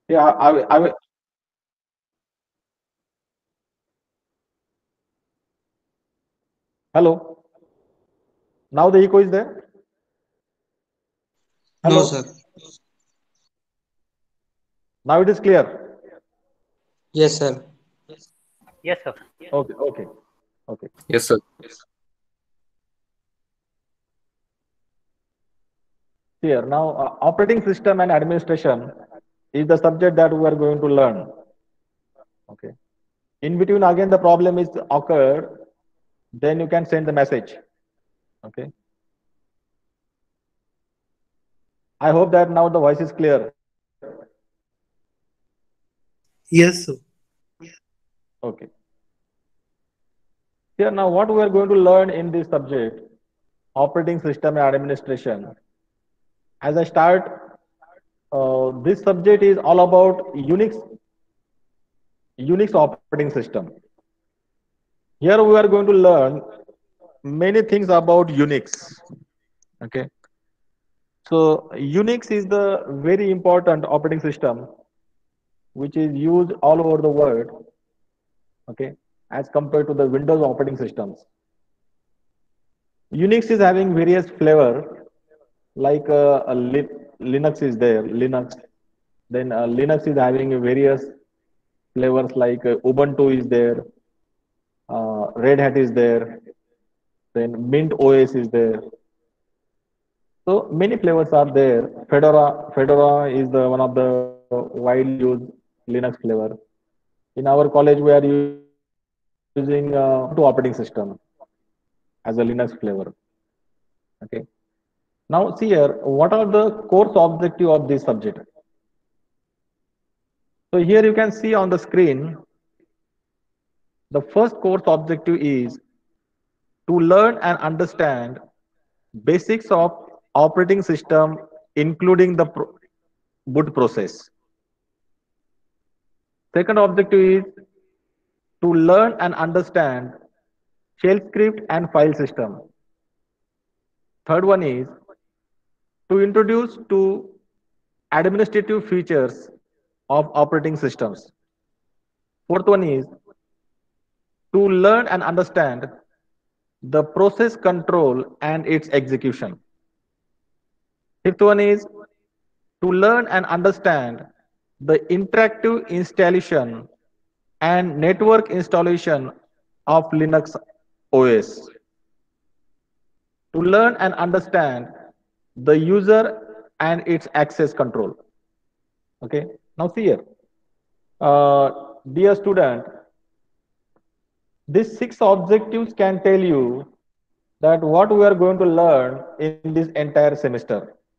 Yeah, I will. Hello. Now the echo is there. No, sir. Hello. Now it is clear. Yes, sir. Yes, sir. Okay. Okay. Okay. Yes, sir. Here now, operating system and administration is the subject that we are going to learn. Okay. In between, again, the problem is occurred. Then you can send the message. Okay. I hope that now the voice is clear. Yes, sir. Okay. Here now, what we are going to learn in this subject, operating system and administration. As I start, this subject is all about Unix operating system. Here we are going to learn many things about Unix. Okay. So Unix is the very important operating system which is used all over the world. Okay. As compared to the Windows operating systems. Unix is having various flavor like Linux is there, Linux. Then Linux is having various flavors like Ubuntu is there, Red Hat is there, then Mint OS is there. So many flavors are there. Fedora is the one of the widely used Linux flavor. In our college, we are using Ubuntu operating system as a Linux flavor. Okay. Now see here, what are the course objective of this subject? So here you can see on the screen, the first course objective is to learn and understand basics of operating system, including the boot process. Second objective is to learn and understand shell script and file system. Third one is to introduce to administrative features of operating systems. Fourth one is to learn and understand the process control and its execution. Fifth one is to learn and understand the interactive installation and network installation of Linux OS. To learn and understand the user and its access control. Okay. Now see here, dear student, these six objectives can tell you that what we are going to learn in this entire semester.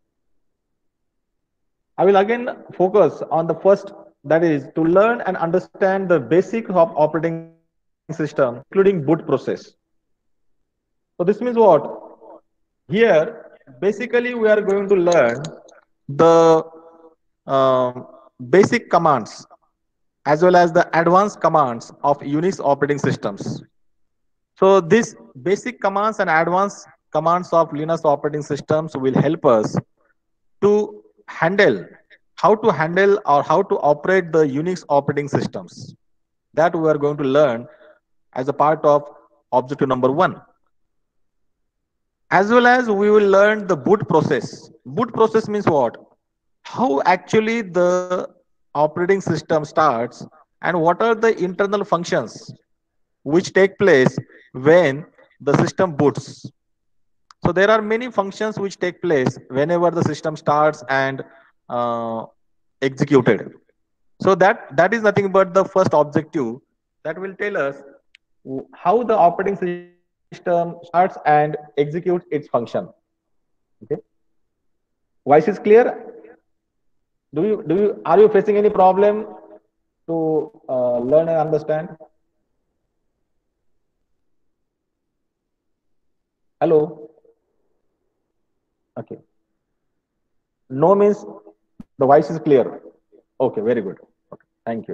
I will again focus on the first, that is to learn and understand the basics of operating system, including boot process. So this means what? Here, basically, we are going to learn the basic commands as well as the advanced commands of Unix operating systems. So these basic commands and advanced commands of Linux operating systems will help us to handle how to handle or how to operate the Unix operating systems. That we are going to learn as a part of objective number one. As well as we will learn the boot process. Boot process means what? How actually the operating system starts and what are the internal functions which take place when the system boots. So there are many functions which take place whenever the system starts and uh, executed. So that is nothing but the first objective that will tell us how the operating system starts and executes its function. Okay. Voice is clear? Do you are you facing any problem to learn and understand? Hello. Okay. No means the voice is clear. Okay, very good. Okay, thank you.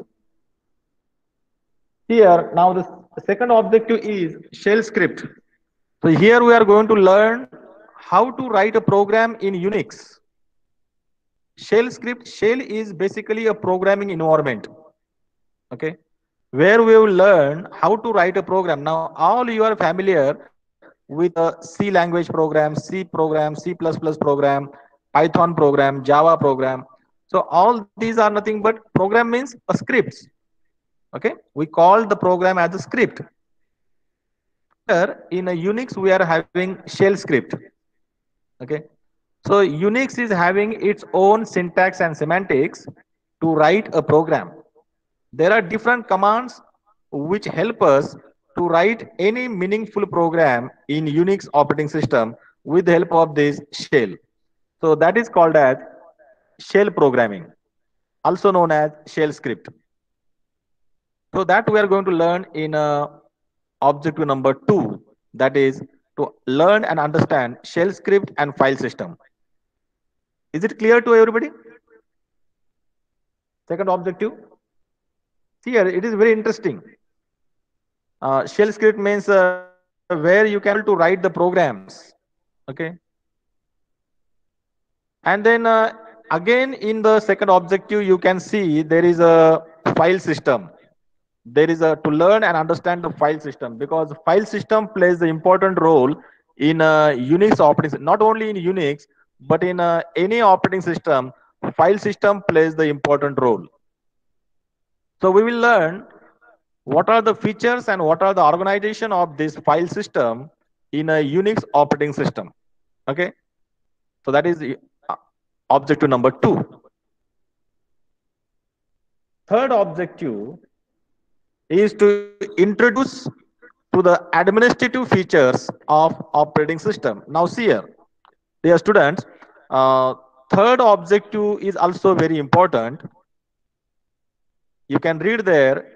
Here, now the second objective is shell script. So here we are going to learn how to write a program in Unix. Shell script, shell is basically a programming environment, okay, where we will learn how to write a program. Now, all you are familiar with C language program, C program, C++ program, Python program, Java program. So all these are nothing but program means a script. Okay, we call the program as a script. Here in a Unix, we are having shell script. Okay, so Unix is having its own syntax and semantics to write a program. There are different commands which help us to write any meaningful program in Unix operating system with the help of this shell. So that is called as shell programming, also known as shell script. So that we are going to learn in objective number 2, that is to learn and understand shell script and file system. Is it clear to everybody? Second objective. Here it is very interesting. Shell script means where you can able to write the programs. Okay. And then again in the second objective, you can see there is a file system. There is a to learn and understand the file system, because file system plays the important role in Unix operating system. Not only in Unix, but in any operating system, file system plays the important role. So we will learn what are the features and what are the organization of this file system in a Unix operating system. Okay, so that is uh, objective number 2. Third objective is to introduce to the administrative features of operating system. Now see here, dear students, third objective is also very important. You can read there,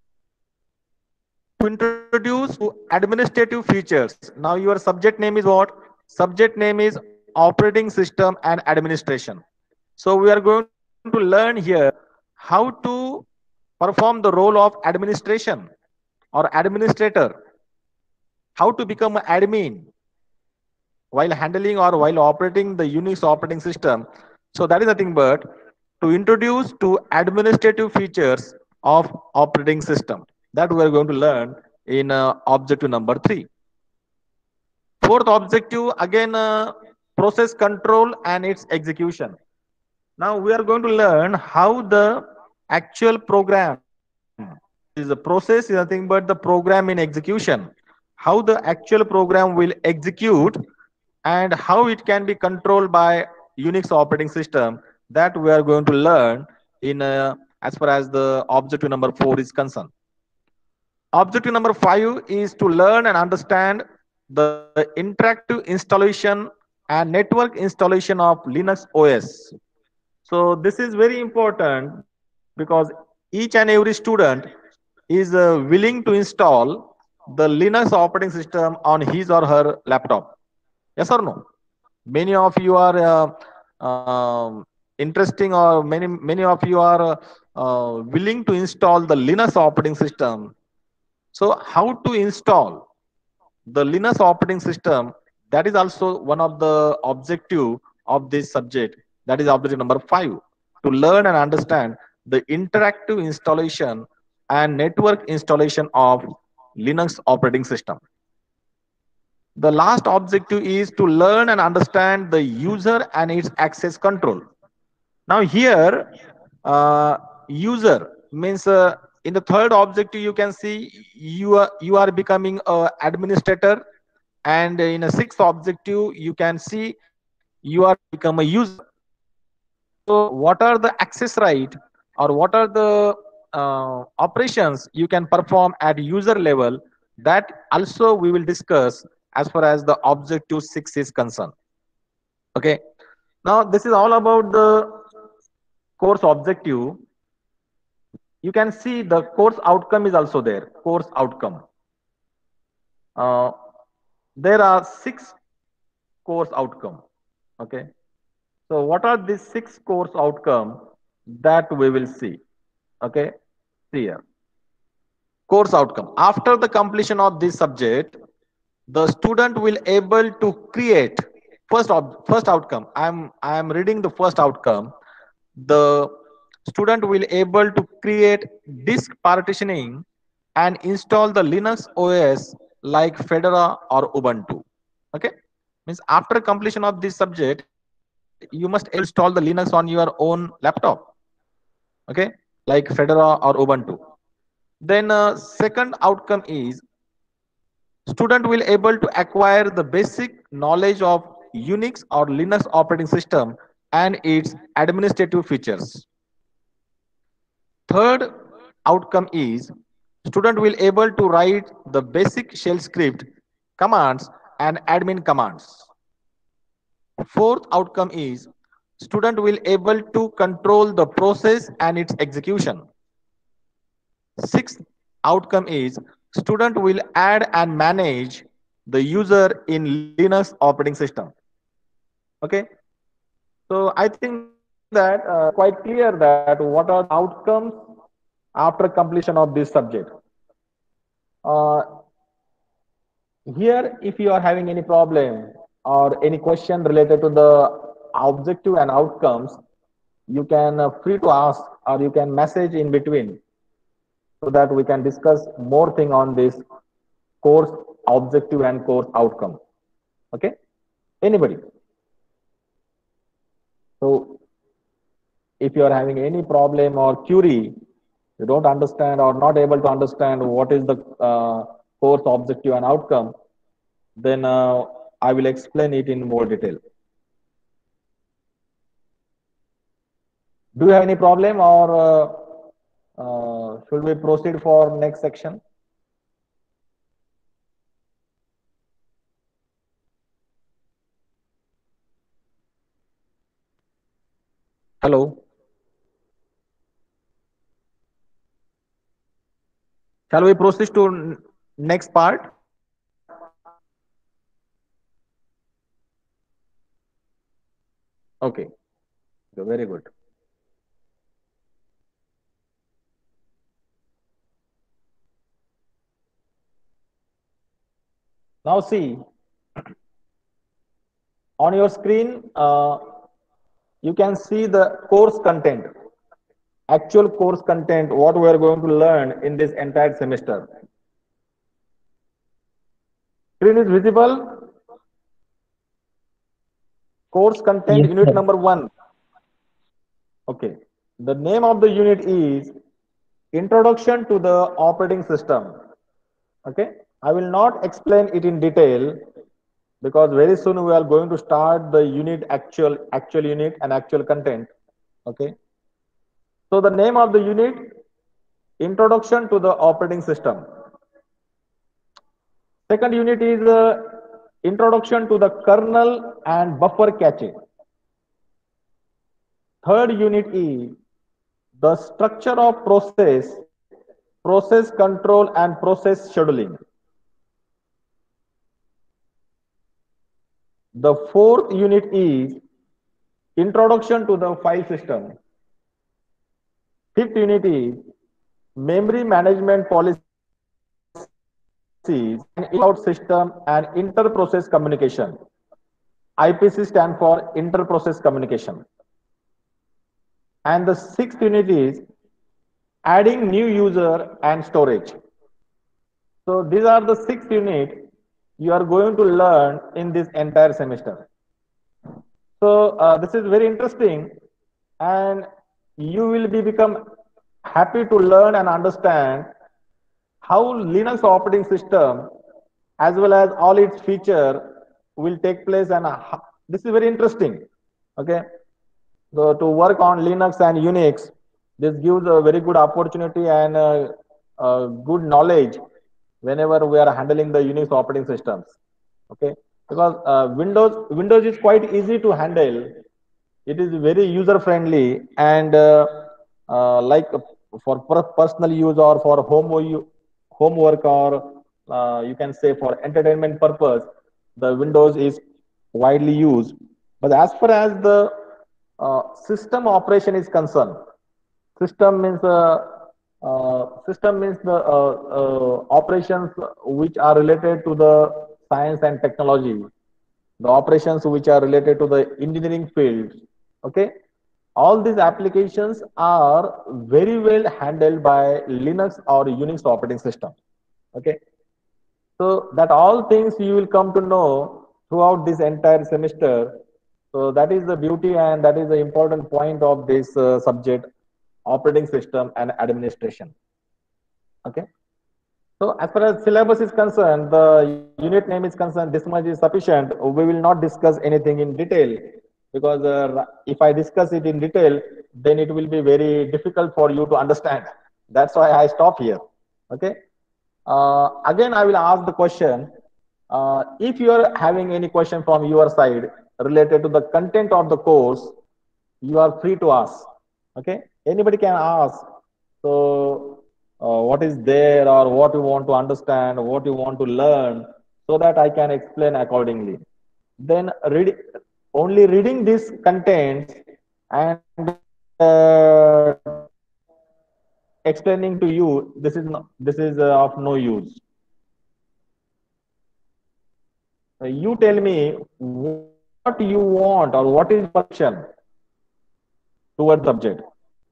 to introduce to administrative features. Now your subject name is what? Subject name is operating system and administration. So we are going to learn here how to perform the role of administration or administrator, how to become an admin while handling or while operating the Unix operating system. So that is nothing but to introduce to administrative features of operating system. That we are going to learn in objective number 3. Fourth objective, again, process control and its execution. Now we are going to learn how the actual program, is a process is nothing but the program in execution, how the actual program will execute and how it can be controlled by Unix operating system. That we are going to learn in as far as the objective number 4 is concerned. Objective number 5 is to learn and understand the interactive installation and network installation of Linux OS. So this is very important because each and every student is willing to install the Linux operating system on his or her laptop. Yes or no? Many of you are interesting, or many of you are willing to install the Linux operating system. So how to install the Linux operating system, that is also one of the objective of this subject. That is objective number 5, to learn and understand the interactive installation and network installation of Linux operating system. The last objective is to learn and understand the user and its access control. Now here, user means in the third objective you can see you are becoming a administrator, and in a sixth objective you can see you are become a user. So what are the access right, or what are the operations you can perform at user level, that also we will discuss as far as the objective 6 is concerned. Okay, now this is all about the course objective. You can see the course outcome is also there. Course outcome. Uh, there are 6 course outcome. Okay. So what are these 6 course outcome that we will see? Okay. See here. Course outcome. After the completion of this subject, the student will able to create first outcome. I am reading the first outcome. the student will able to create disk partitioning and install the Linux OS like Fedora or Ubuntu. Okay, means after completion of this subject, you must able to install the Linux on your own laptop. Okay, like Fedora or Ubuntu. Then second outcome is student will able to acquire the basic knowledge of Unix or Linux operating system and its administrative features. Third outcome is student will able to write the basic shell script commands and admin commands. Fourth outcome is student will able to control the process and its execution. Sixth outcome is student will add and manage the user in Linux operating system. Okay, so I think that it is quite clear that what are the outcomes after completion of this subject. Uh, Here, if you are having any problem or any question related to the objective and outcomes, you can free to ask or you can message in between so that we can discuss more thing on this course objective and course outcome. Okay, anybody? So if you are having any problem or query, you don't understand or not able to understand what is the course objective and outcome, then I will explain it in more detail. Do you have any problem or should we proceed for next section? Hello. Shall we proceed to next part? Okay. Very good. Now see, on your screen, you can see the course content, actual course content, what we are going to learn in this entire semester. Screen is visible. Course content, Yes, unit sir. number 1. Okay. The name of the unit is Introduction to the Operating System. Okay. I will not explain it in detail because very soon we are going to start the unit actual unit and actual content. Okay. So the name of the unit, Introduction to the Operating System. Second unit is Introduction to the Kernel and Buffer Cache. Third unit is the structure of process, process control and process scheduling. The fourth unit is Introduction to the File System. Fifth unit is Memory Management Policies and Out System and Inter-Process Communication. IPC stand for Inter-Process Communication. And the sixth unit is Adding New User and Storage. So these are the 6 units you are going to learn in this entire semester. So this is very interesting, and you will be become happy to learn and understand how Linux operating system as well as all its feature will take place, and this is very interesting. Okay, so to work on Linux and Unix, this gives a very good opportunity and good knowledge whenever we are handling the Unix operating systems. Okay, because Windows is quite easy to handle. It is very user friendly and like for personal use or for homework or you can say for entertainment purpose, the Windows is widely used. But as far as the system operation is concerned, system means the operations which are related to the science and technology, the operations which are related to the engineering field. Okay, All these applications are very well handled by Linux or Unix operating system. Okay, so that all things you will come to know throughout this entire semester. So that is the beauty and that is the important point of this subject, operating system and administration. Okay. So as far as syllabus is concerned, the unit name is concerned, this much is sufficient. We will not discuss anything in detail because if I discuss it in detail, then it will be very difficult for you to understand. That's why I stop here. Okay. Again, I will ask the question. If you are having any question from your side related to the content of the course, you are free to ask. Okay. Anybody can ask. So, what is there or what you want to understand, what you want to learn, so that I can explain accordingly. Then only reading these contents and explaining to you, this is of no use. You tell me what you want or what is your action towards subject.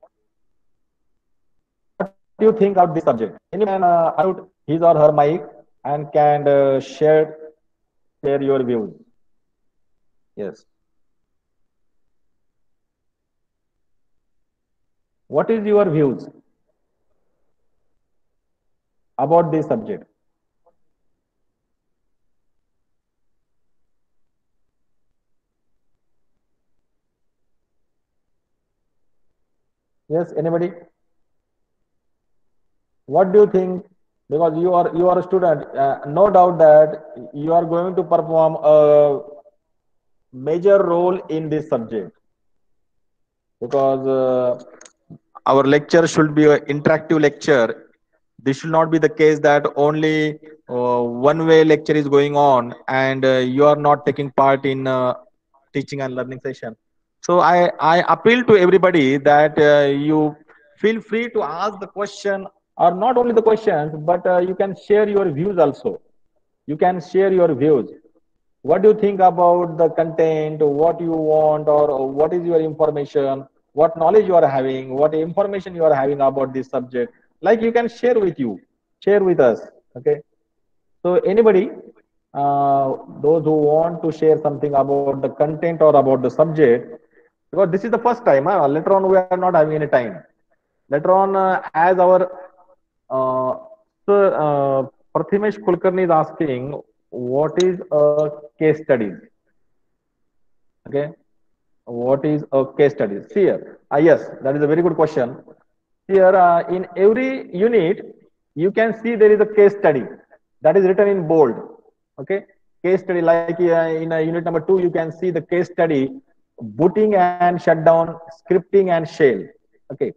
What do you think about this subject? Anyone can unmute his or her mic and can share your views. Yes. What is your views about this subject? Yes, anybody? What do you think? Because you are a student, no doubt that you are going to perform a major role in this subject because our lecture should be an interactive lecture. This should not be the case that only one way lecture is going on and you are not taking part in teaching and learning session. So I appeal to everybody that you feel free to ask the question or not only the questions, but you can share your views also. You can share your views. What do you think about the content? What you want or what is your information? What knowledge you are having? What information you are having about this subject? Like you can share with us. Okay. So anybody, those who want to share something about the content or about the subject, because this is the first time. Later on, we are not having any time. Later on, as our sir, Prathimesh Kulkarni is asking, what is a case study? Okay, what is a case study? See here, yes, that is a very good question. Here, in every unit, you can see there is a case study that is written in bold. Okay, case study like in unit number 2, you can see the case study booting and shutdown, scripting and shell. Okay,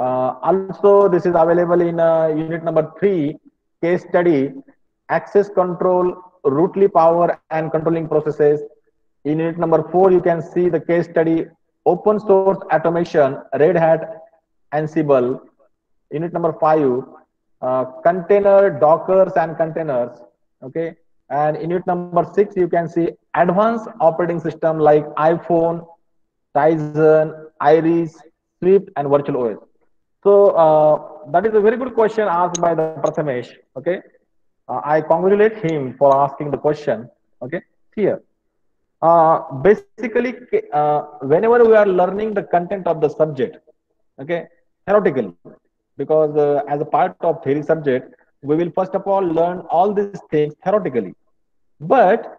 also this is available in unit number 3, case study access control, rootly power and controlling processes. In unit number 4, you can see the case study open source automation, Red Hat, Ansible. Unit number 5, container, Dockers and containers. Okay. And in unit number 6, you can see advanced operating system like iPhone, Tizen, Iris, Swift, and Virtual OS. So that is a very good question asked by the Prathamesh. Okay. I congratulate him for asking the question. Okay. Here. Basically, whenever we are learning the content of the subject, okay, theoretically, because as a part of theory subject, we will first of all learn all these things theoretically. But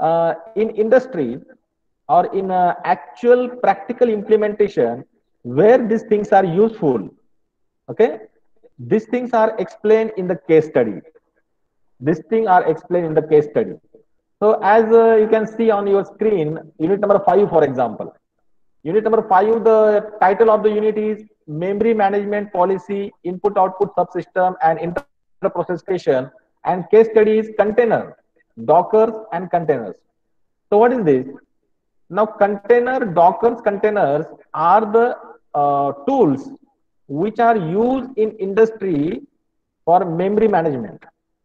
in industry or in actual practical implementation, where these things are useful, okay, these things are explained in the case study. These things are explained in the case study. So as you can see on your screen, unit number 5, for example. Unit number 5, the title of the unit is Memory Management Policy, Input Output Subsystem and Interprocessation, and case study is container, Dockers and containers. So what is this? Now container, Dockers, containers are the tools which are used in industry for memory management.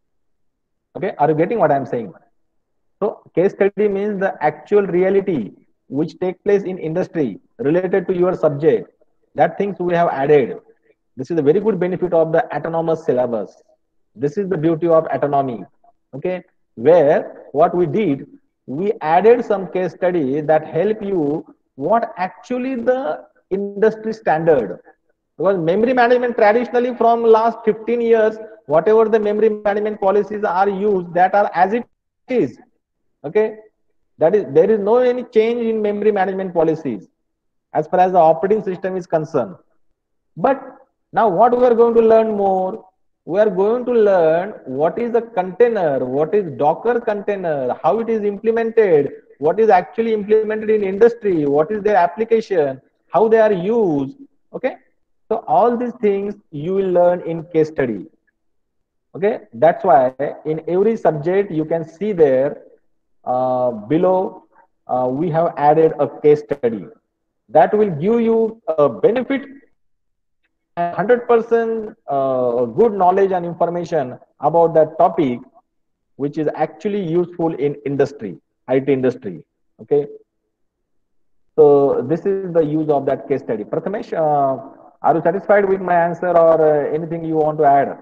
Okay, are you getting what I am saying? So case study means the actual reality which take place in industry related to your subject. That things we have added. This is a very good benefit of the autonomous syllabus. This is the beauty of autonomy. Okay, where what we did, we added some case study that help you what actually the industry standard. Because memory management traditionally from last 15 years, whatever the memory management policies are used, that are as it is. Okay, that is there is no any change in memory management policies as far as the operating system is concerned. But now what we are going to learn more, we are going to learn what is a container, what is Docker container, how it is implemented, what is actually implemented in industry, what is their application, how they are used. Okay, so all these things you will learn in case study. Okay, that's why in every subject you can see there below we have added a case study that will give you a benefit and 100% good knowledge and information about that topic, which is actually useful in industry, IT industry. Okay, so this is the use of that case study. Prathamesh, are you satisfied with my answer or anything you want to add?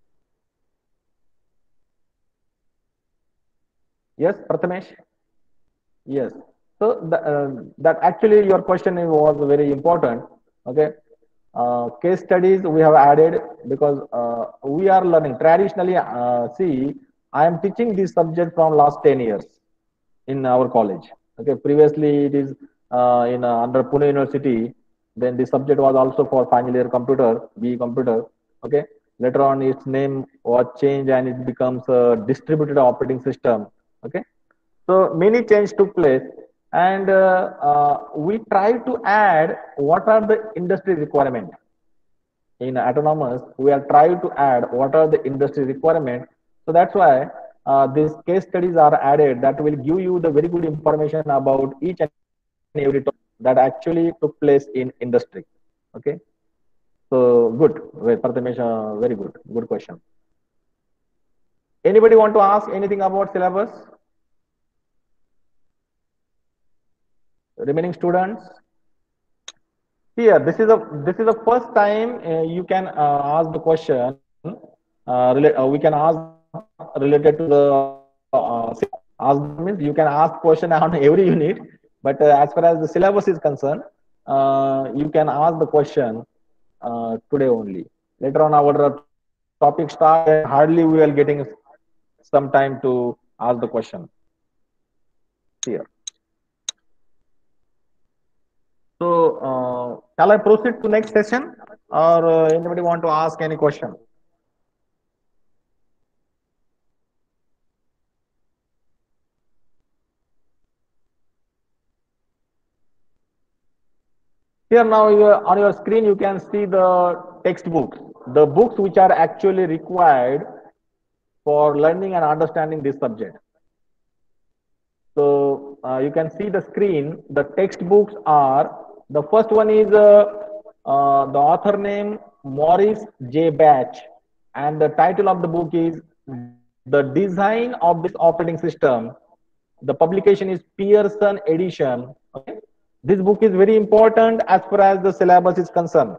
Yes, Prathamesh. Yes. So that actually your question was very important. Okay. Case studies we have added because we are learning traditionally. See, I am teaching this subject from last 10 years in our college. Okay. Previously, it is in under Pune University. Then the subject was also for final year computer, BE computer. Okay. Later on, its name was changed and it becomes a distributed operating system. Okay, so many changes took place, and we try to add what are the industry requirement in autonomous. We are trying to add what are the industry requirement. So that's why these case studies are added that will give you the very good information about each and every topic that actually took place in industry. Okay, so good, Prathamesh, very good, good question. Anybody want to ask anything about syllabus? Remaining students, here this is the first time you can ask the question. We can ask related to the ask means you can ask question on every unit, but as far as the syllabus is concerned, you can ask the question today only. Later on, our topic start, then hardly we are getting some time to ask the question here. So, shall I proceed to next session, or anybody want to ask any question? Here now on your screen you can see the textbooks, the books which are actually required for learning and understanding this subject. So you can see the screen. The textbooks are, the first one is the author name Maurice J. Batch, and the title of the book is The Design of this Operating System. The publication is Pearson Edition. Okay, this book is very important as far as the syllabus is concerned.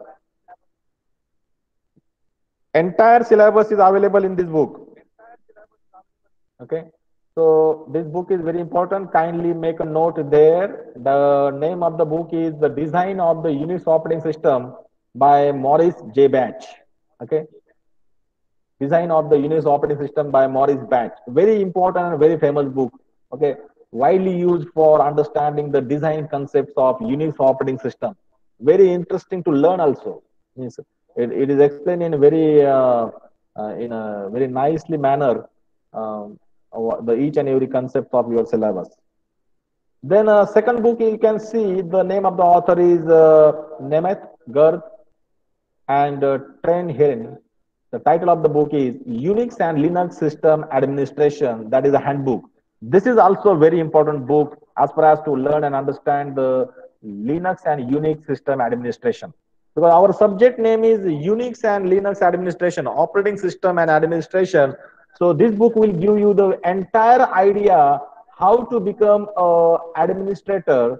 Entire syllabus is available in this book. Okay, so this book is very important. Kindly make a note there. The name of the book is The Design of the Unix Operating System by Maurice J. Batch. Okay, Design of the Unix Operating System by Maurice Batch. Very important and very famous book. Okay, widely used for understanding the design concepts of Unix operating system. Very interesting to learn also. Means it is explained in a very nicely manner, the each and every concept of your syllabus. Then second book you can see the name of the author is Nemeth Gerth and Trent Heron. The title of the book is Unix and Linux System Administration. That is a handbook. This is also a very important book as far as to learn and understand the Linux and Unix system administration. Because our subject name is Unix and Linux administration, operating system and administration. So this book will give you the entire idea how to become a administrator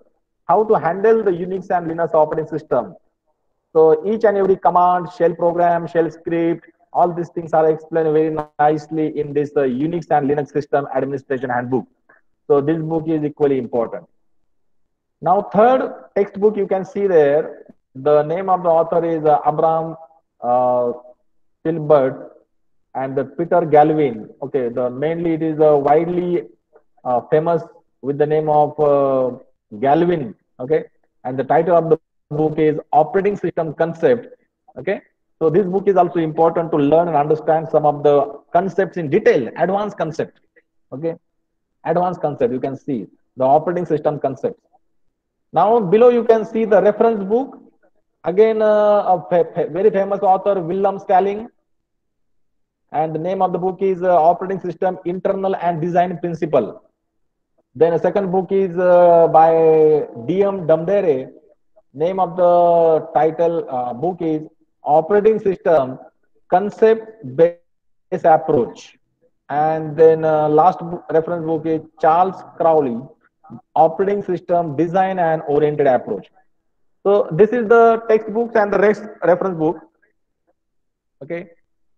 how to handle the Unix and Linux operating system. So each and every command, shell program, shell script, all these things are explained very nicely in this Unix and Linux system administration handbook. So this book is equally important. Now, third textbook you can see there, the name of the author is Abraham uh, Silbert and the Peter Galvin. Okay, the mainly it is widely famous with the name of Galvin. Okay, and the title of the book is Operating System Concept. Okay, so this book is also important to learn and understand some of the concepts in detail, advanced concept. Okay, advanced concept. You can see the operating system concept. Now below you can see the reference book. Again, very famous author Wilhelm Stalling, and the name of the book is Operating System Internal and Design Principle. Then a second book is by D.M. Damdare. Name of the title book is Operating System Concept Based Approach. And then reference book is Charles Crowley, Operating System Design and Oriented Approach. So this is the textbooks and the rest reference book. Okay.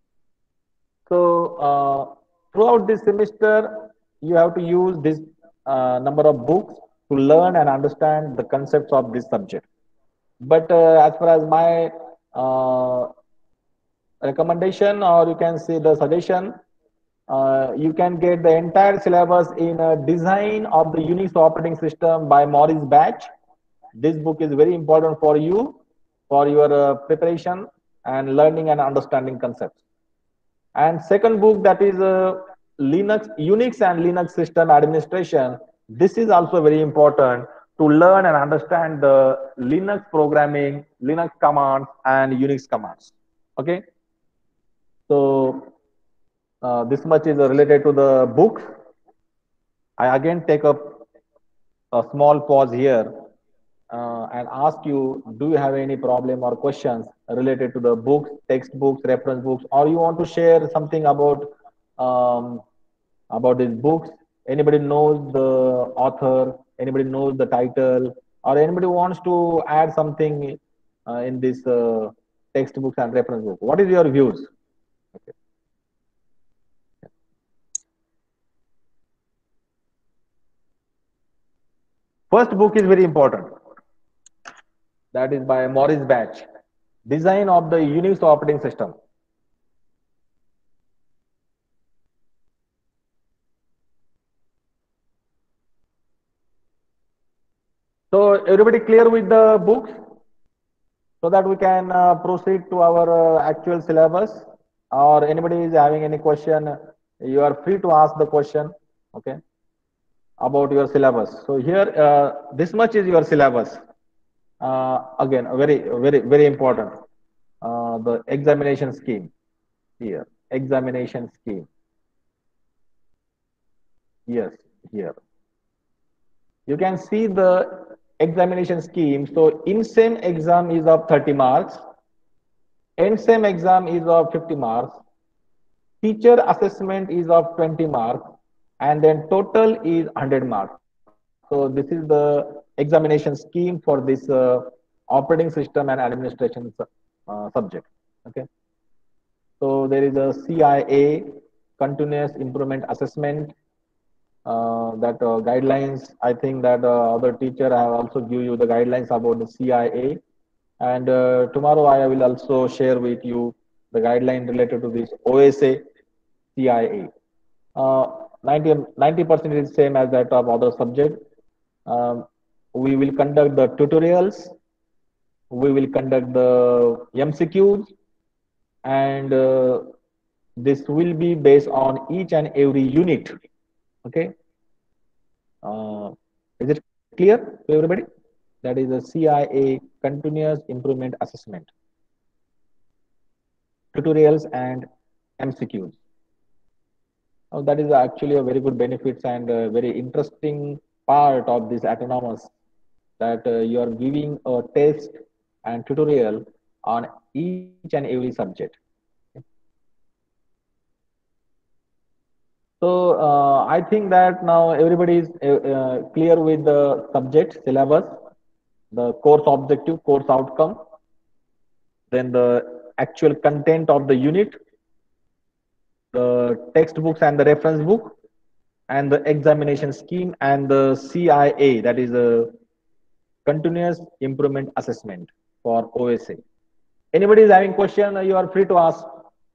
So throughout this semester, you have to use this number of books to learn and understand the concepts of this subject. But as far as my recommendation, or you can say the suggestion, you can get the entire syllabus in a design of the Unix operating system by Maurice Batch. This book is very important for you for your preparation and learning and understanding concepts. And second book, that is Unix and Linux system administration. This is also very important to learn and understand the Linux programming, Linux commands and Unix commands. Okay. So this much is related to the books. I again take up a small pause here and ask you, do you have any problem or questions related to the books, textbooks, reference books, or you want to share something um, about these books? Anybody knows the author? Anybody knows the title? Or anybody wants to add something in this textbooks and reference book? What is your views? Okay. First book is very important. That is by Maurice Batch, Design of the Unix Operating System. So everybody clear with the books, so that we can proceed to our actual syllabus. Or anybody is having any question, you are free to ask the question. Okay, about your syllabus. So here, this much is your syllabus. Again, very important. The examination scheme here. Examination scheme. Yes, here. You can see the examination scheme. So in same exam is of 30 marks. End same exam is of 50 marks. Teacher assessment is of 20 marks. And then total is 100 marks. So this is the examination scheme for this operating system and administration subject. Okay. So there is a CIA, continuous improvement assessment. That guidelines, I think that other teacher have also give you the guidelines about the CIA. And tomorrow I will also share with you the guideline related to this OSA CIA. 90% is same as that of other subject. We will conduct the tutorials. We will conduct the MCQs, and this will be based on each and every unit. Okay. Is it clear to everybody? That is a CIA continuous improvement assessment, tutorials and MCQs. That is actually a very good benefits and a very interesting part of this autonomous, that you are giving a test and tutorial on each and every subject. So I think that now everybody is clear with the subject syllabus. the course objective, course outcome, then the actual content of the unit, the textbooks and the reference book, and the examination scheme, and the CIA, that is a continuous improvement assessment for OSA. Anybody is having question, you are free to ask.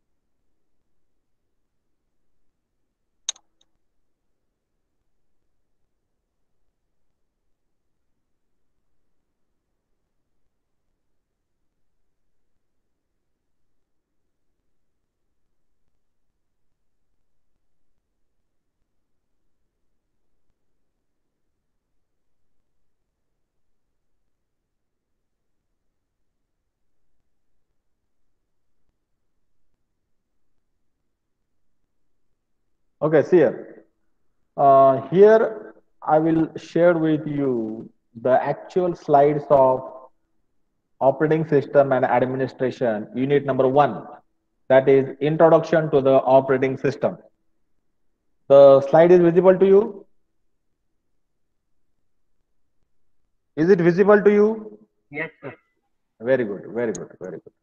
Okay, see here. Here I will share with you the actual slides of operating system and administration unit number 1, that is introduction to the operating system. The slide is visible to you? Is it visible to you? Yes, sir. Very good, very good, very good.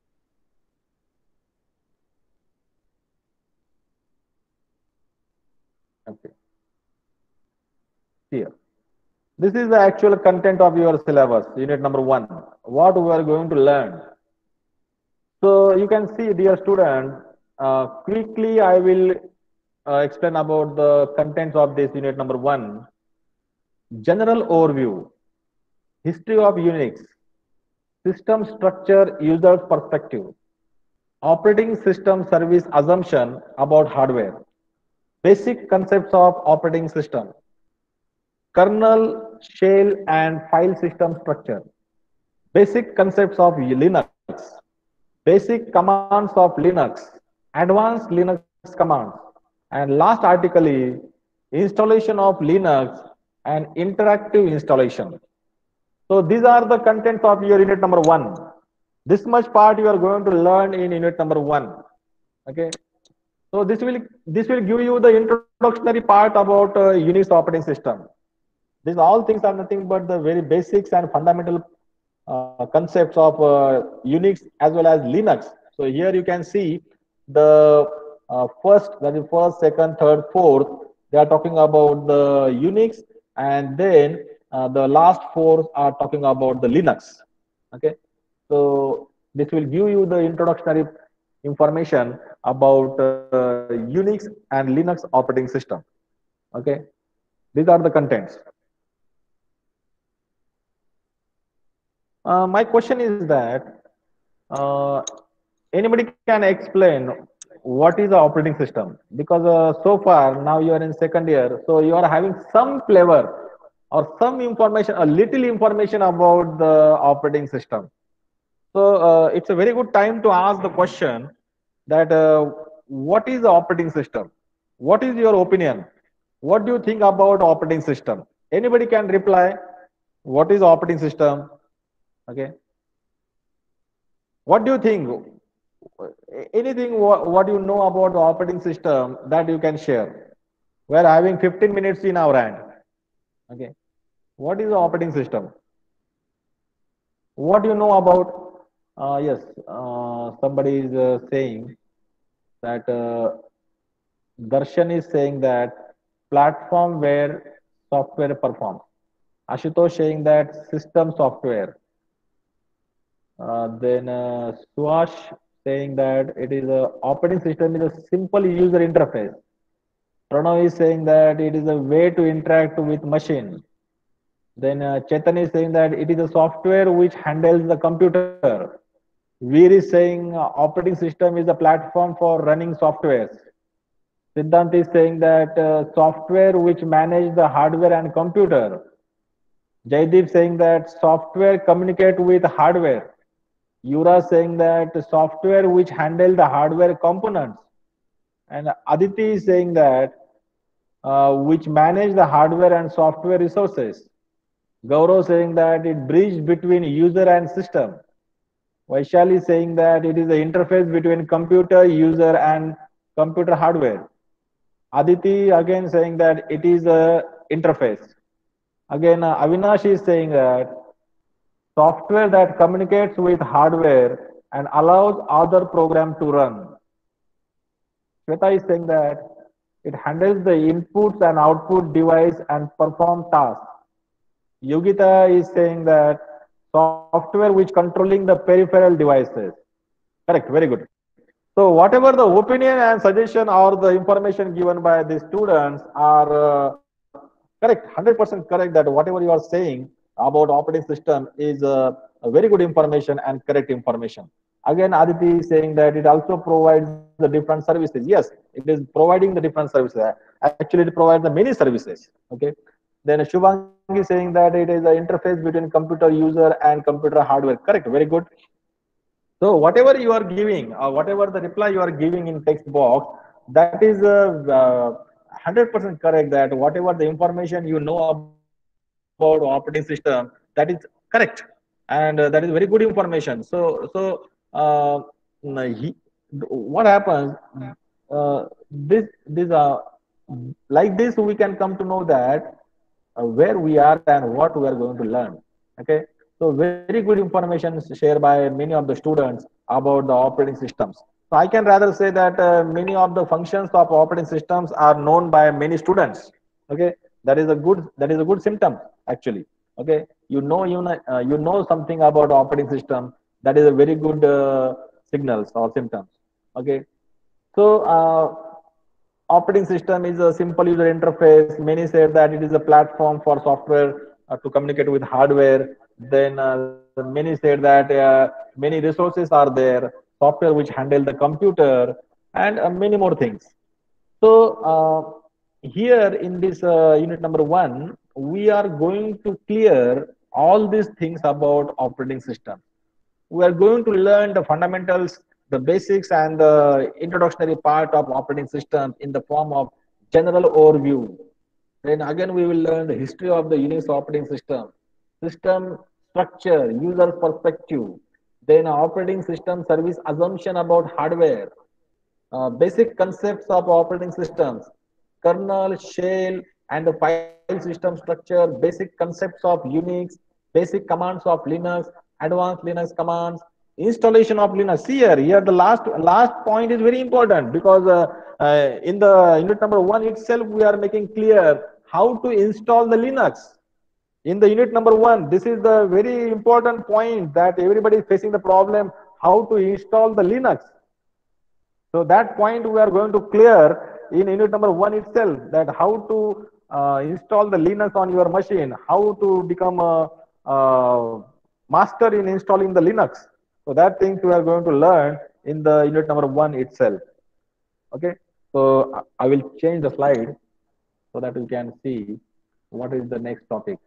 Okay, here. This is the actual content of your syllabus, unit number 1. What we are going to learn. So you can see, dear student, quickly I will explain about the contents of this unit number 1. General overview, history of Unix, system structure, user perspective, operating system service assumption about hardware, basic concepts of operating system, kernel, shell, and file system structure, basic concepts of Linux, basic commands of Linux, advanced Linux commands, and last article is installation of Linux and interactive installation. So these are the contents of your unit number 1. This much part you are going to learn in unit number 1. Okay. So this will give you the introductory part about Unix operating system. These all things are nothing but the very basics and fundamental concepts of Unix as well as Linux. So here you can see the first, that is first, second, third, fourth. They are talking about the Unix, and then the last four are talking about the Linux. Okay, so this will give you the introductory information about Unix and Linux operating system. Okay, these are the contents. My question is that uh, anybody can explain what is the operating system, because so far now you are in second year, so you are having some flavor or some information, a little information about the operating system. So it's a very good time to ask the question that what is the operating system? What is your opinion? What do you think about operating system? Anybody can reply. What is operating system? Okay. What do you think? Anything what you know about the operating system that you can share? We are having 15 minutes in our hand. Okay. What is the operating system? What do you know about? Yes, somebody is saying that Darshan is saying that platform where software performs. Ashutosh saying that system software. Then Suash saying that it is a operating system is a simple user interface. Pranav is saying that it is a way to interact with machine. Then Chetan is saying that it is a software which handles the computer. Veer is saying operating system is a platform for running softwares. Siddhant is saying that software which manage the hardware and computer. Jaideep saying that software communicate with hardware. Yura saying that software which handle the hardware components. And Aditi is saying that which manage the hardware and software resources. Gaurav saying that it bridge between user and system. Vaishali saying that it is the interface between computer, user, and computer hardware. Aditi again saying that it is a interface. Again, Avinash is saying that software that communicates with hardware and allows other program to run. Shweta is saying that it handles the inputs and output device and perform tasks. Yogita is saying that software which controlling the peripheral devices. Correct, very good. So whatever the opinion and suggestion or the information given by the students are correct, 100% correct, that whatever you are saying about operating system is a very good information and correct information. Again, Aditi is saying that it also provides the different services. Yes, it is providing the different services. Actually, it provides the many services. Okay. Then Shubhangi is saying that it is an interface between computer user and computer hardware. Correct, very good. So whatever you are giving, or whatever the reply you are giving in text box, that is 100% correct. That whatever the information you know about operating system, that is correct, and that is very good information. What happens? This like this we can come to know that where we are and what we are going to learn. Okay, so very good information shared by many of the students about the operating systems. So I can rather say that many of the functions of operating systems are known by many students. Okay, that is a good symptom actually. Okay, you know something about operating system. That is a very good signals or symptoms. Okay, so operating system is a simple user interface. Many say that it is a platform for software to communicate with hardware. Then many say that many resources are there, software which handle the computer, and many more things. So here in this unit number one, we are going to clear all these things about operating system. We are going to learn the fundamentals, the basics, and the introductory part of operating systems in the form of general overview. Then again, we will learn the history of the Unix operating system, system structure, user perspective, then operating system service assumption about hardware, basic concepts of operating systems, kernel, shell, and the file system structure, basic concepts of Unix, basic commands of Linux, advanced Linux commands, installation of Linux. See here the last point is very important because in the unit number one itself, we are making clear how to install the Linux. In the unit number one, this is the very important point that everybody is facing the problem how to install the Linux. So that point we are going to clear in unit number one itself, that how to install the Linux on your machine, how to become a master in installing the Linux. So that things we are going to learn in the unit number one itself. Okay, so I will change the slide so that we can see what is the next topic.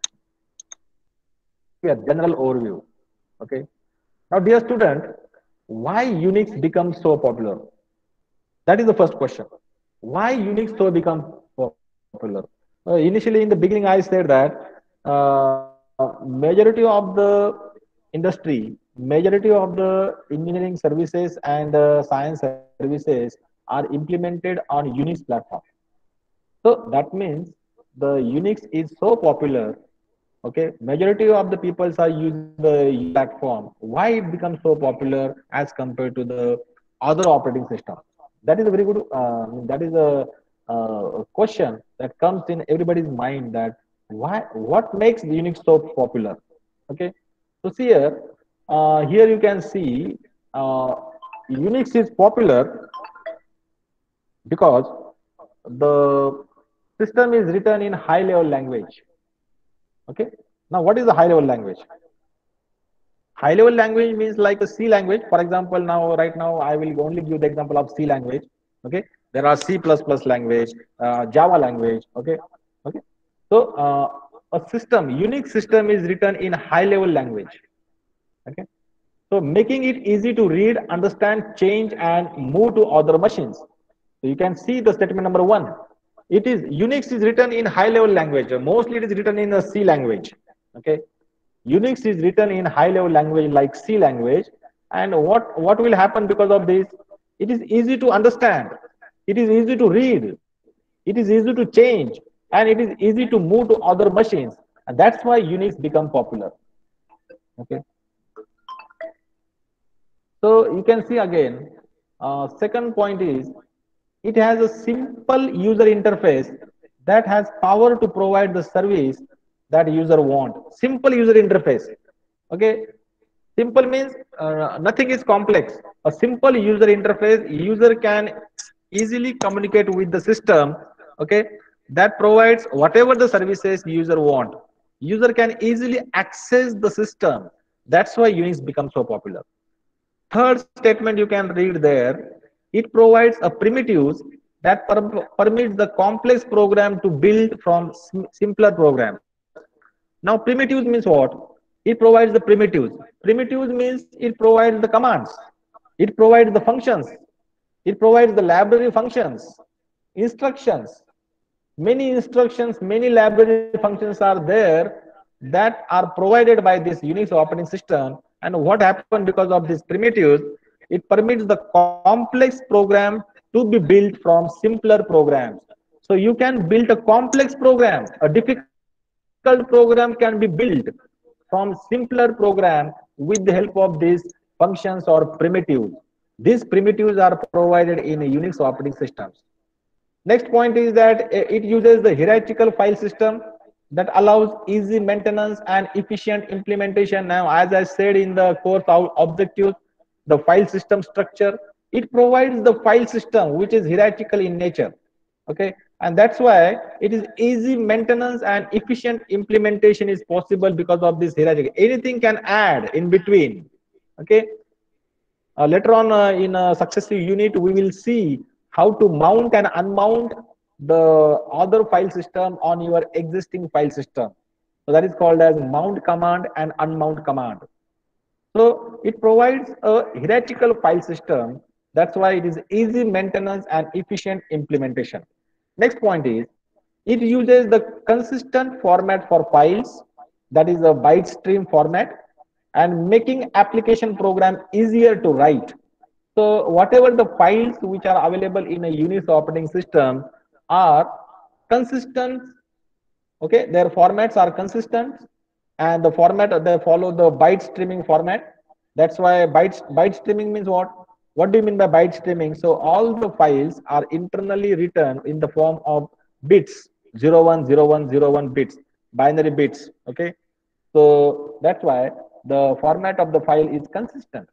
Yeah, general overview. Okay, now dear student, why Unix becomes so popular? That is the first question. Why Unix so become popular? Initially, in the beginning, I said that majority of the industry, majority of the engineering services and science services are implemented on Unix platform. So that means the Unix is so popular. Okay, majority of the people are using the platform. Why it becomes so popular as compared to the other operating system? That is a very good. That is a question that comes in everybody's mind. That why? What makes Unix so popular? Okay, so see here. Here you can see Unix is popular because the system is written in high level language. Okay. Now, what is the high level language? High level language means like a C language. For example, now, right now, I will only give the example of C language. Okay. There are C++ language, Java language. Okay. Okay. So, a system, Unix system is written in high level language. Okay. So, making it easy to read, understand, change, and move to other machines. So, you can see the statement number one. It is Unix is written in high level language. Mostly it is written in a C language. Okay. Unix is written in high level language like C language. And what will happen because of this? It is easy to understand. It is easy to read. It is easy to change. And it is easy to move to other machines. And that's why Unix become popular. Okay. So you can see again, second point is it has a simple user interface that has power to provide the service that user want. Simple user interface. Okay. Simple means nothing is complex. A simple user interface, user can easily communicate with the system. Okay. That provides whatever the services user want. User can easily access the system. That's why Unix becomes so popular. Third statement you can read there, it provides a primitives that permits the complex program to build from simpler programs. Now primitives means what? It provides the primitives. Primitives means it provides the commands. It provides the functions. It provides the library functions, instructions. Many instructions, many library functions are there that are provided by this Unix operating system. And what happened because of these primitives, it permits the complex program to be built from simpler programs. So you can build a complex program, a difficult program can be built from simpler program with the help of these functions or primitives. These primitives are provided in Unix operating systems. Next point is that it uses the hierarchical file system that allows easy maintenance and efficient implementation. Now, as I said in the course objectives, the file system structure, it provides the file system which is hierarchical in nature. Okay, and that's why it is easy maintenance and efficient implementation is possible because of this hierarchy. Anything can add in between. Okay, later on in a successive unit, we will see how to mount and unmount the other file system on your existing file system. So that is called as mount command and unmount command. So it provides a hierarchical file system. That's why it is easy maintenance and efficient implementation. Next point is it uses the consistent format for files, that is a byte stream format, and making application program easier to write. So whatever the files which are available in a Unix operating system are consistent. Okay, their formats are consistent, and the format they follow the byte streaming format. That's why byte streaming means what? What do you mean by byte streaming? So all the files are internally written in the form of bits, 010101 bits, binary bits. Okay, so that's why the format of the file is consistent.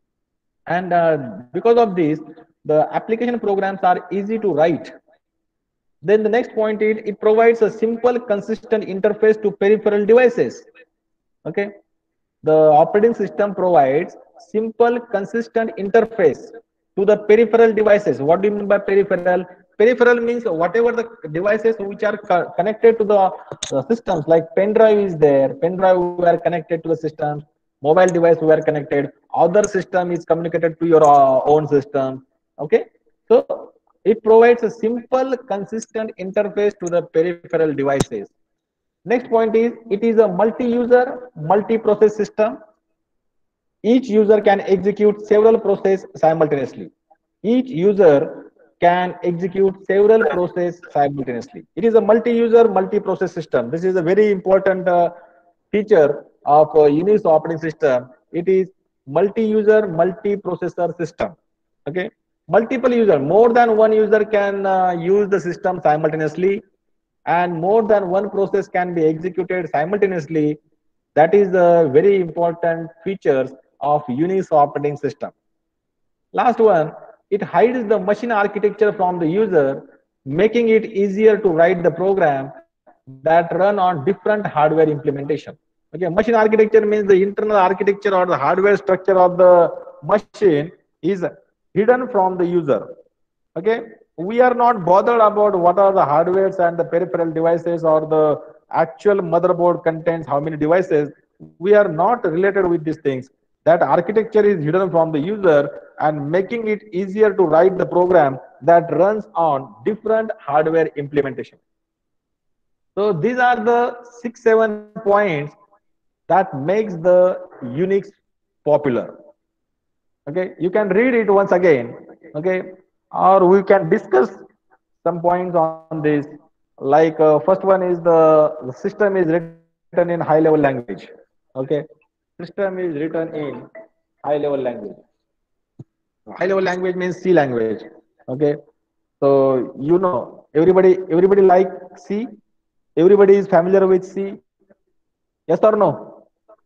And because of this, the application programs are easy to write. Then the next point is it provides a simple, consistent interface to peripheral devices. Okay, the operating system provides simple, consistent interface to the peripheral devices. What do you mean by peripheral? Peripheral means whatever the devices which are connected to the systems, like pen drive is there. Pen drive we are connected to the system. Mobile device we are connected. Other system is communicated to your own system. Okay, so it provides a simple, consistent interface to the peripheral devices. Next point is it is a multi-user, multi-process system. Each user can execute several processes simultaneously. Each user can execute several processes simultaneously. It is a multi-user, multi-process system. This is a very important feature of Unix operating system. It is multi-user, multi-processor system. Okay, multiple user, more than one user can use the system simultaneously, and more than one process can be executed simultaneously. That is a very important features of Unix operating system. Last one, it hides the machine architecture from the user, making it easier to write the program that run on different hardware implementation. Okay, machine architecture means the internal architecture or the hardware structure of the machine is hidden from the user. Okay, we are not bothered about what are the hardwares and the peripheral devices or the actual motherboard contains how many devices. We are not related with these things. That architecture is hidden from the user and making it easier to write the program that runs on different hardware implementation. So these are the 6-7 points that makes the Unix popular. Okay, you can read it once again. Okay, or we can discuss some points on this. Like first one is the system is written in high level language. Okay, system is written in high level language. High level language means C language. Okay. So everybody like C. Everybody is familiar with C. Yes or no?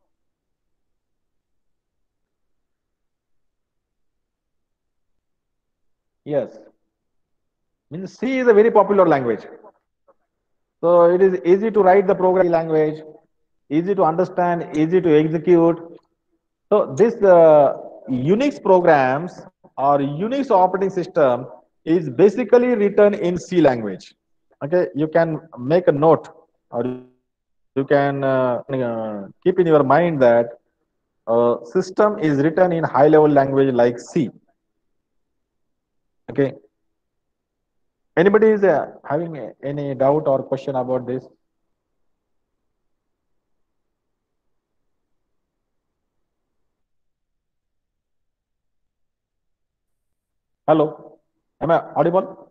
Yes. Means C is a very popular language. So it is easy to write the program language, easy to understand, easy to execute. So this Unix programs or Unix operating system is basically written in C language. Okay, you can make a note or you can keep in your mind that system is written in high level language like C. Okay, anybody is having any doubt or question about this? Hello, am I audible?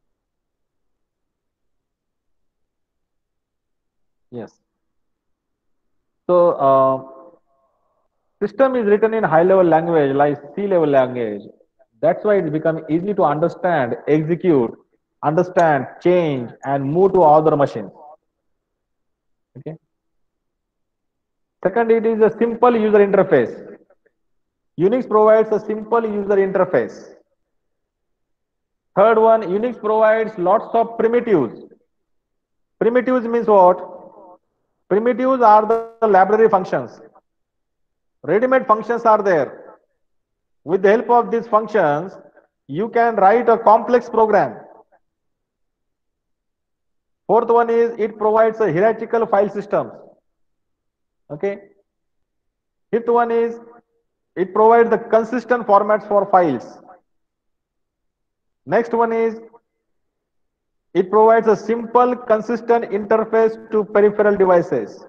Yes. So system is written in high level language like C level language. That's why it's become easy to understand, execute, understand, change, and move to other machines. Okay. Second, it is a simple user interface. Unix provides a simple user interface. Third one, Unix provides lots of primitives. Primitives means what? Primitives are the library functions. Ready-made functions are there. With the help of these functions, you can write a complex program. Fourth one is it provides a hierarchical file system. Okay. Fifth one is it provides the consistent formats for files. Next one is it provides a simple, consistent interface to peripheral devices.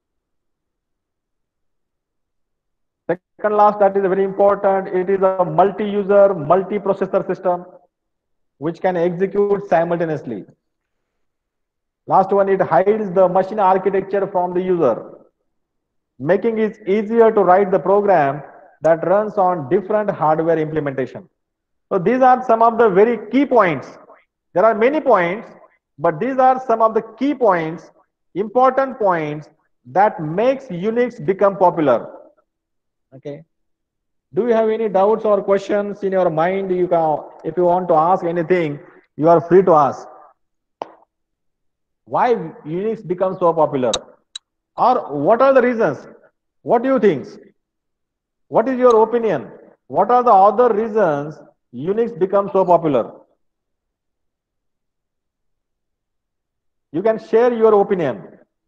Second last, that is very important. It is a multi-user, multi-processor system which can execute simultaneously. Last one, it hides the machine architecture from the user, making it easier to write the program that runs on different hardware implementation. So these are some of the very key points. There are many points, but these are some of the key points, important points that makes Unix become popular. Okay. Do you have any doubts or questions in your mind? You can, if you want to ask anything, you are free to ask. Why Unix becomes so popular? Or what are the reasons? What do you think? What is your opinion? What are the other reasons Unix becomes so popular? You can share your opinion.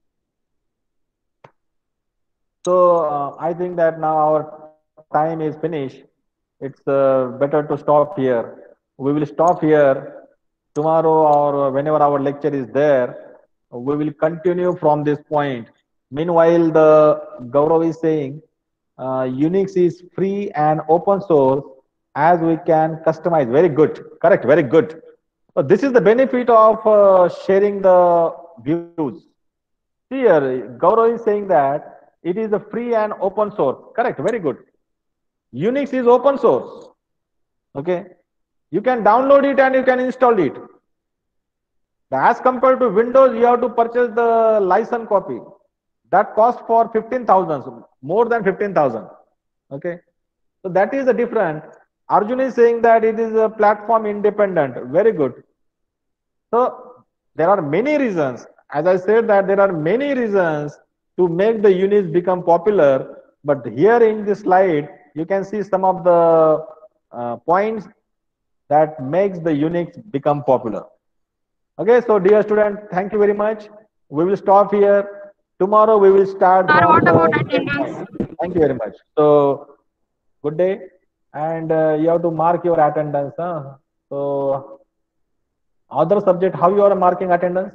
So I think that now our time is finished. It's better to stop here. We will stop here tomorrow or whenever our lecture is there. We will continue from this point. Meanwhile, the Gaurav is saying Unix is free and open source as we can customize. Very good. Correct. Very good. So this is the benefit of sharing the views. Here, Gaurav is saying that it is a free and open source. Correct. Very good. Unix is open source. Okay. You can download it and you can install it. As compared to Windows, you have to purchase the license copy. That cost for 15,000, more than 15,000. Okay. So that is the difference. Arjun is saying that it is a platform independent. Very good. So there are many reasons. As I said that there are many reasons to make the Unix become popular. But here in this slide, you can see some of the points that makes the Unix become popular. Okay, so dear student, thank you very much. We will stop here. Tomorrow we will start Sir, from what the about next attendance? point. Thank you very much. So good day, and you have to mark your attendance. Huh? So other subject, how you are marking attendance?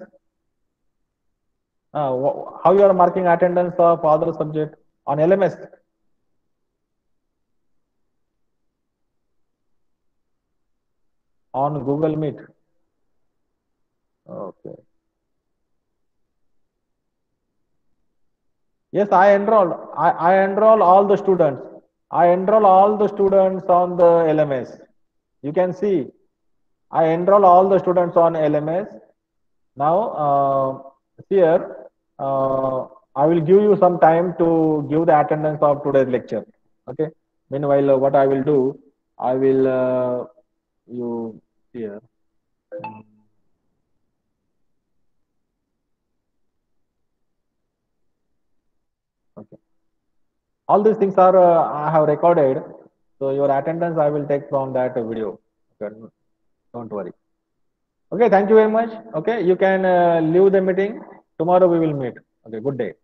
How you are marking attendance of other subject on LMS? On Google Meet. Okay. Yes, I enrolled. I enroll all the students. I enroll all the students on the LMS. You can see, I enroll all the students on LMS. Now, here, I will give you some time to give the attendance of today's lecture. Okay. Meanwhile, what I will do, I will, you here. Okay. All these things are I have recorded. So your attendance I will take from that video. Okay. Don't worry. Okay. Thank you very much. Okay. You can leave the meeting. Tomorrow we will meet. Okay. Good day.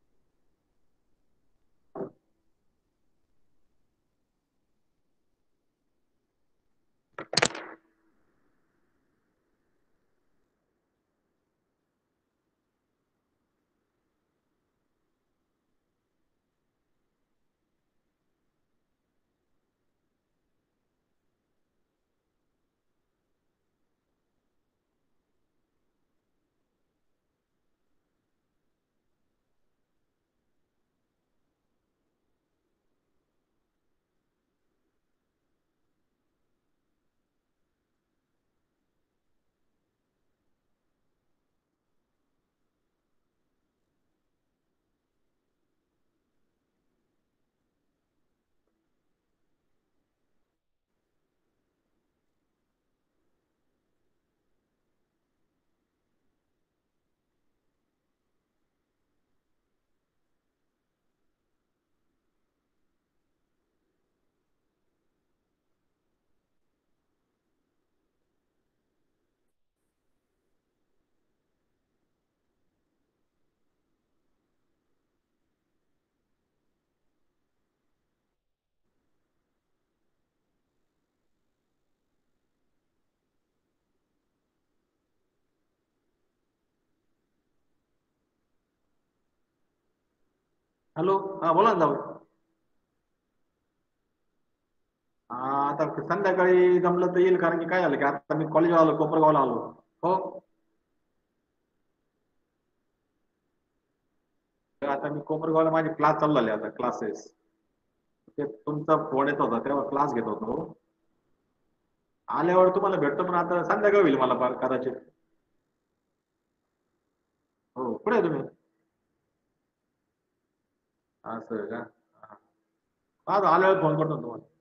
Hello हा बोला ना जाऊ आता संध्याकाळी जमलं तर येईल कारण की काय झालं की आता मी कॉलेजला आलो कोपरगावला आलो हो तर आता मी कोपरगावला माझे क्लास चालू झाले आता क्लासेस ते तुमचा फोन येत होता तेव्हा क्लास घेत होतो आल्यावर तुम्हाला भेटतो पण आता संध्याकाळी होईल मला कदाचित हो कुठे आहे तुम्ही असं आहे का हा आल्यावर फोन करतो तुम्हाला